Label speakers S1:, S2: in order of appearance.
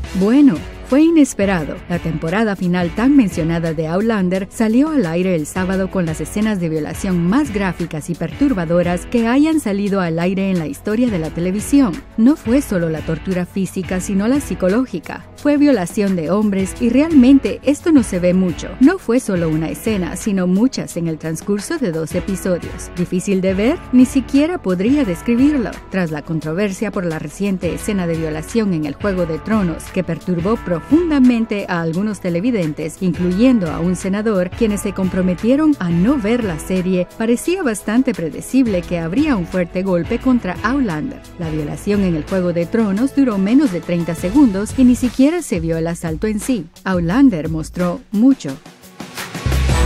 S1: Bueno, fue inesperado. La temporada final tan mencionada de Outlander salió al aire el sábado con las escenas de violación más gráficas y perturbadoras que hayan salido al aire en la historia de la televisión. No fue solo la tortura física, sino la psicológica. Fue violación de hombres y realmente esto no se ve mucho. No fue solo una escena, sino muchas en el transcurso de 2 episodios. ¿Difícil de ver? Ni siquiera podría describirlo. Tras la controversia por la reciente escena de violación en el Juego de Tronos, que perturbó profundamente a algunos televidentes, incluyendo a un senador, quienes se comprometieron a no ver la serie, parecía bastante predecible que habría un fuerte golpe contra Outlander. La violación en el Juego de Tronos duró menos de 30 segundos y ni siquiera se vio el asalto en sí. Outlander mostró mucho.